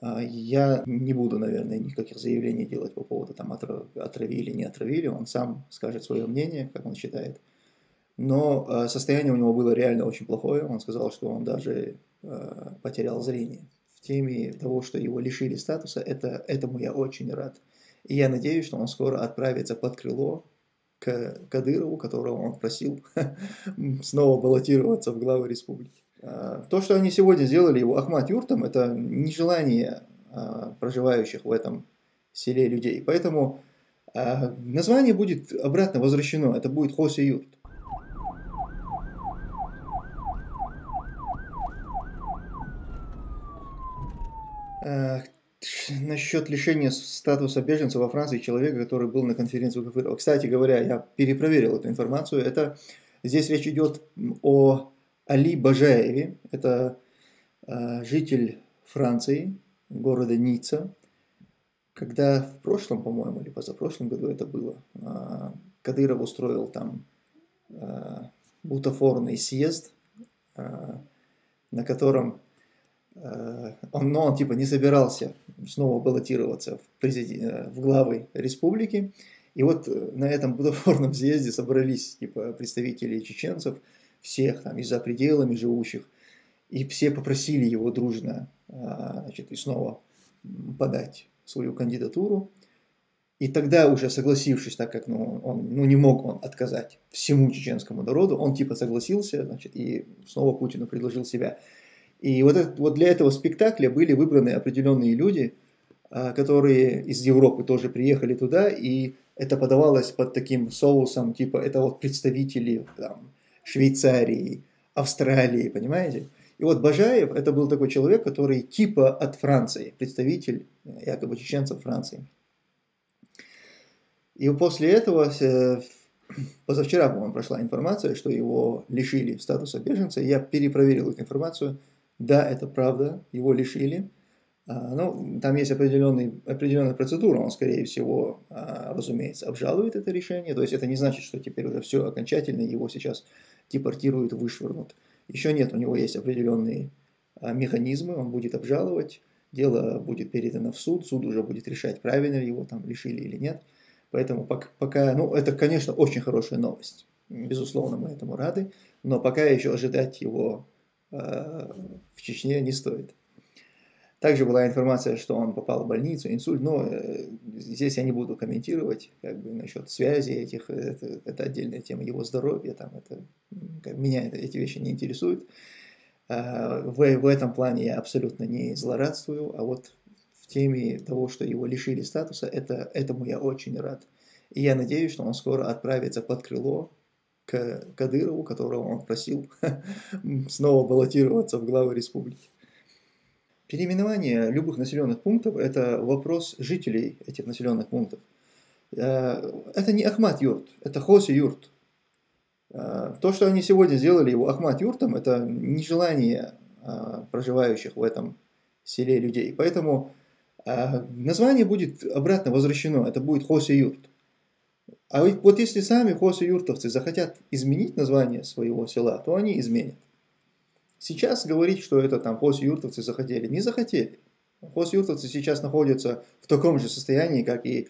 Я не буду, наверное, никаких заявлений делать по поводу там отравили, не отравили. Он сам скажет свое мнение, как он считает. Но состояние у него было реально очень плохое. Он сказал, что он даже потерял зрение. В теме того, что его лишили статуса, этому я очень рад. И я надеюсь, что он скоро отправится под крыло к Кадырову, которого он просил снова баллотироваться в главы республики. То, что они сегодня сделали его Ахмат Юртом, это нежелание проживающих в этом селе людей. Поэтому название будет обратно возвращено. Это будет Хоси Юрт. Насчет лишения статуса беженца во Франции человека, который был на конференции у Кадырова. Кстати говоря, я перепроверил эту информацию. Здесь речь идет о Али Бажаеве. Это житель Франции, города Ницца. Когда в прошлом, по-моему, или позапрошлом году это было, Кадыров устроил там бутафорный съезд, на котором он типа не собирался снова баллотироваться в главы республики. И вот на этом бутафорном съезде собрались типа представители чеченцев, всех там и за пределами живущих, и все попросили его дружно, значит, и снова подать свою кандидатуру. И тогда уже согласившись, так как не мог он отказать всему чеченскому народу, он типа согласился, значит, и снова Путину предложил себя. И вот для этого спектакля были выбраны определенные люди, которые из Европы тоже приехали туда, и это подавалось под таким соусом, типа это вот представители там, Швейцарии, Австралии, понимаете? И вот Бажаев, это был такой человек, который типа от Франции, представитель якобы чеченцев Франции. И после этого, позавчера, по-моему, прошла информация, что его лишили статуса беженца. Я перепроверил эту информацию. Да, это правда, его лишили. Ну, там есть определенная процедура, он, скорее всего, разумеется, обжалует это решение. То есть это не значит, что теперь уже все окончательно, его сейчас депортируют, вышвырнут. Еще нет, у него есть определенные механизмы, он будет обжаловать, дело будет передано в суд, суд уже будет решать, правильно его там лишили или нет. Поэтому пока, ну, это, конечно, очень хорошая новость. Безусловно, мы этому рады, но пока еще ожидать его в Чечне не стоит. Также была информация, что он попал в больницу, инсульт, но здесь я не буду комментировать как бы, насчет связи этих, это отдельная тема его здоровья, там, меня эти вещи не интересуют. В этом плане я абсолютно не злорадствую, а вот в теме того, что его лишили статуса, этому я очень рад. И я надеюсь, что он скоро отправится под крыло к Кадырову, которого он просил снова баллотироваться в главы республики. Переименование любых населенных пунктов – это вопрос жителей этих населенных пунктов. Это не Ахмат Юрт, это Хоси Юрт. То, что они сегодня сделали его Ахмат Юртом, это нежелание проживающих в этом селе людей. Поэтому название будет обратно возвращено, это будет Хоси Юрт. А вот если сами Хоси Юртовцы захотят изменить название своего села, то они изменят. Сейчас говорить, что это там Хоси Юртовцы захотели, не захотели. Хоси Юртовцы сейчас находятся в таком же состоянии, как и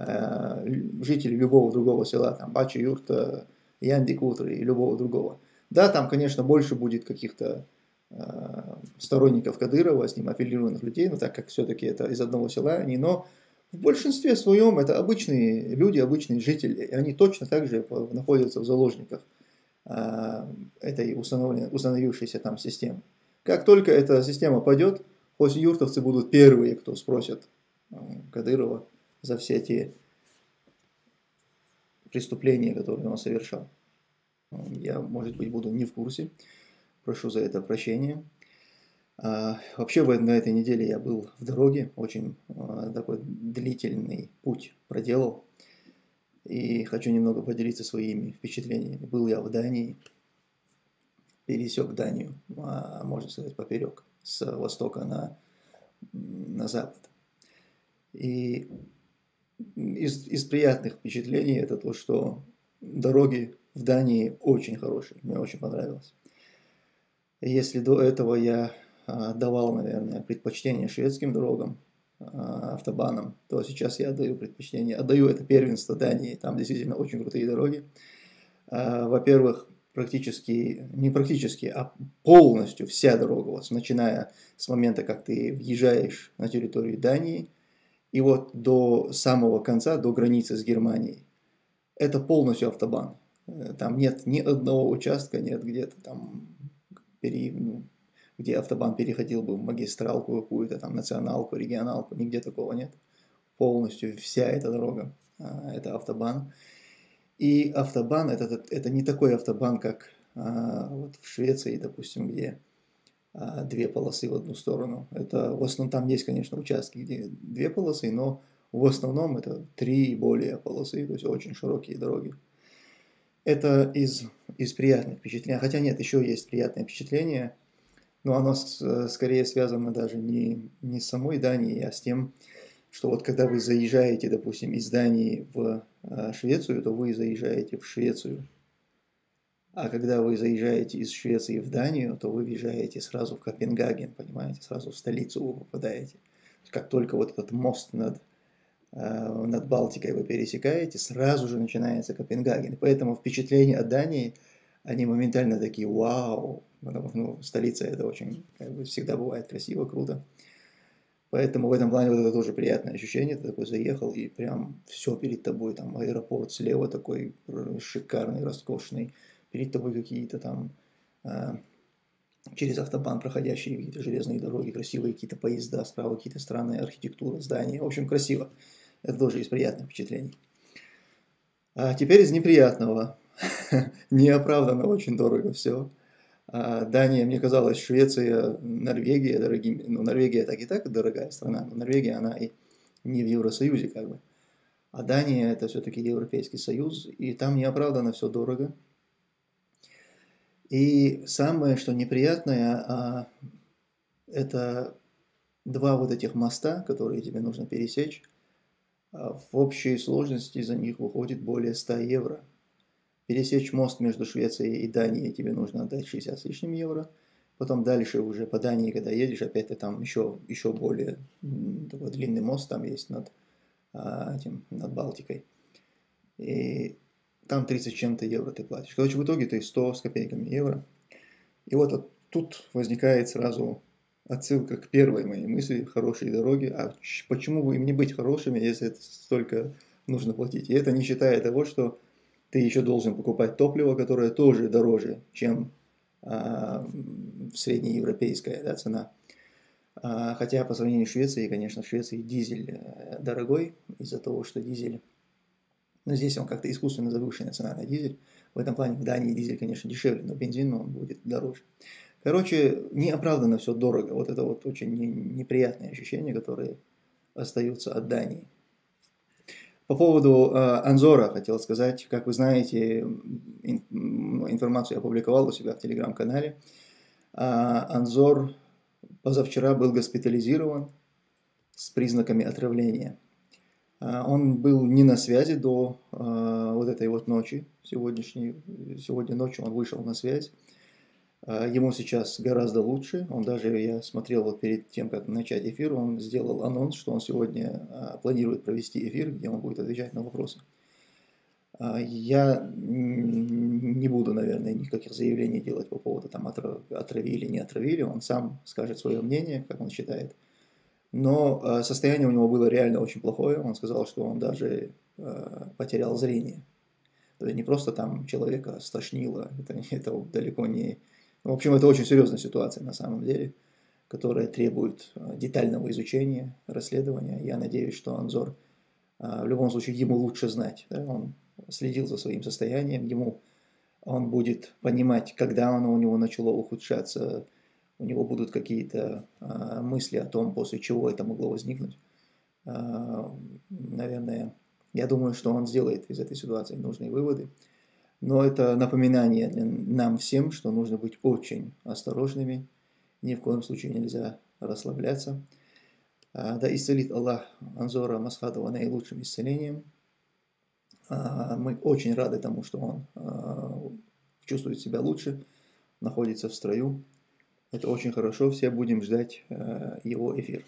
жители любого другого села, там Бачи Юрта, Янди Кутри и любого другого. Да, там, конечно, больше будет каких-то сторонников Кадырова, с ним аффилированных людей, но так как все-таки это из одного села они, но в большинстве своем это обычные люди, обычные жители, и они точно так же находятся в заложниках этой установившейся там системы. Как только эта система падет, хоси-юртовцы будут первые, кто спросят Кадырова за все те преступления, которые он совершал. Я, может быть, буду не в курсе. Прошу за это прощения. Вообще, на этой неделе я был в дороге, очень такой длительный путь проделал. И хочу немного поделиться своими впечатлениями. Был я в Дании, пересек Данию, можно сказать, поперек, с востока на запад. И из приятных впечатлений это то, что дороги в Дании очень хорошие, мне очень понравилось. Если до этого я давал, наверное, предпочтение шведским дорогам, автобанам, то сейчас я отдаю это первенство Дании, там действительно очень крутые дороги. Во-первых, не практически, а полностью вся дорога, вот, начиная с момента, как ты въезжаешь на территорию Дании, и вот до самого конца, до границы с Германией, это полностью автобан. Там нет ни одного участка, нет где-то там, где автобан переходил бы в магистралку какую-то, там, националку, регионалку, нигде такого нет. Полностью вся эта дорога, это автобан. И автобан это не такой автобан, как вот в Швеции, допустим, где две полосы в одну сторону. Это в основном там есть, конечно, участки, где две полосы, но в основном это три и более полосы, то есть очень широкие дороги. Это из приятных впечатлений. Хотя нет, еще есть приятное впечатление, но оно скорее связано даже не с самой Данией, а с тем, что вот когда вы заезжаете, допустим, из Дании в Швецию, то вы заезжаете в Швецию. А когда вы заезжаете из Швеции в Данию, то вы въезжаете сразу в Копенгаген, понимаете, сразу в столицу вы попадаете. Как только вот этот мост над Балтикой вы пересекаете, сразу же начинается Копенгаген. Поэтому впечатления от Дании, они моментально такие вау, потому что ну, столица это очень, как бы, всегда бывает красиво, круто. Поэтому в этом плане вот это тоже приятное ощущение, ты такой заехал и прям все перед тобой, там аэропорт слева такой шикарный, роскошный, перед тобой какие-то там через автобан проходящие какие-то железные дороги, красивые какие-то поезда, справа какие-то странные архитектуры, здания, в общем красиво. Это тоже из приятных впечатлений. А теперь из неприятного. Неоправданно очень дорого все. Дания, мне казалось, Швеция, Норвегия дорогими. Ну, Норвегия так и так дорогая страна, но Норвегия, она и не в Евросоюзе как бы. А Дания это все-таки Европейский Союз, и там неоправданно все дорого. И самое, что неприятное, это два вот этих моста, которые тебе нужно пересечь. В общей сложности за них выходит более 100 евро. Пересечь мост между Швецией и Данией тебе нужно отдать 60 с лишним евро. Потом дальше уже по Дании, когда едешь, опять ты там еще более такой длинный мост там есть над Балтикой. И там 30 с чем-то евро ты платишь. Короче, в итоге ты 100 с копейками евро. И вот тут возникает сразу отсылка к первой моей мысли «хорошие дороги». А почему бы им не быть хорошими, если это столько нужно платить? И это не считая того, что ты еще должен покупать топливо, которое тоже дороже, чем среднеевропейская, да, цена. Хотя по сравнению с Швецией, конечно, в Швеции дизель дорогой из-за того, что дизель, но здесь он как-то искусственно завышенная цена на дизель. В этом плане в Дании дизель, конечно, дешевле, но бензин он будет дороже. Короче, неоправданно все дорого. Вот это вот очень неприятные ощущения, которые остаются от Дании. По поводу Анзора хотел сказать. Как вы знаете, информацию я опубликовал у себя в телеграм-канале. Анзор позавчера был госпитализирован с признаками отравления. Он был не на связи до вот этой вот ночи, сегодня ночью он вышел на связь. Ему сейчас гораздо лучше. Он даже, я смотрел вот перед тем, как начать эфир, он сделал анонс, что он сегодня планирует провести эфир, где он будет отвечать на вопросы. Я не буду, наверное, никаких заявлений делать по поводу там отравили, не отравили. Он сам скажет свое мнение, как он считает. Но состояние у него было реально очень плохое. Он сказал, что он даже потерял зрение. То есть не просто там человека стошнило, это далеко не... В общем, это очень серьезная ситуация на самом деле, которая требует детального изучения, расследования. Я надеюсь, что Анзор, в любом случае, ему лучше знать. Да? Он следил за своим состоянием, он будет понимать, когда оно у него начало ухудшаться, у него будут какие-то мысли о том, после чего это могло возникнуть. Наверное, я думаю, что он сделает из этой ситуации нужные выводы. Но это напоминание для нам всем, что нужно быть очень осторожными. Ни в коем случае нельзя расслабляться. Да исцелит Аллах Анзора Масхадова наилучшим исцелением. Мы очень рады тому, что он чувствует себя лучше, находится в строю. Это очень хорошо, все будем ждать его эфир.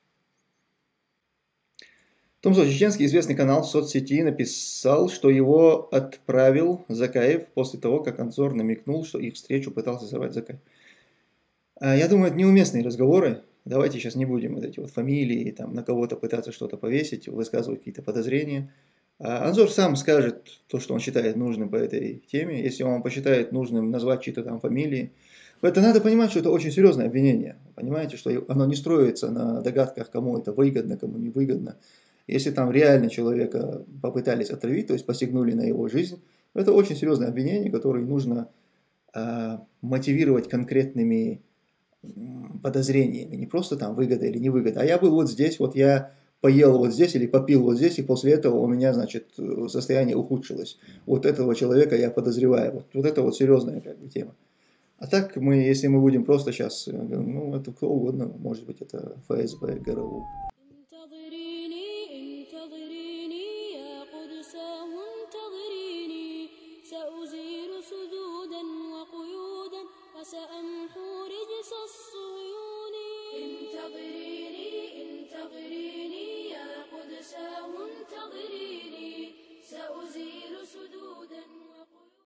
В том случае, чеченский известный канал в соцсети написал, что его отправил Закаев после того, как Анзор намекнул, что их встречу пытался сорвать Закаев. Я думаю, это неуместные разговоры. Давайте сейчас не будем вот эти вот фамилии, там, на кого-то пытаться что-то повесить, высказывать какие-то подозрения. Анзор сам скажет то, что он считает нужным по этой теме. Если он посчитает нужным назвать чьи-то там фамилии, это надо понимать, что это очень серьезное обвинение. Понимаете, что оно не строится на догадках, кому это выгодно, кому не выгодно. Если там реально человека попытались отравить, то есть посягнули на его жизнь, это очень серьезное обвинение, которое нужно мотивировать конкретными подозрениями, не просто там выгода или невыгода. А я был вот здесь, вот я поел вот здесь или попил вот здесь, и после этого у меня, значит, состояние ухудшилось. Вот этого человека я подозреваю. Вот это вот серьезная как бы тема. А так мы, если мы будем просто сейчас, ну, это кто угодно, может быть, это ФСБ, ГРУ. سأمحو رجس الصهيون انتظريني انتظريني يا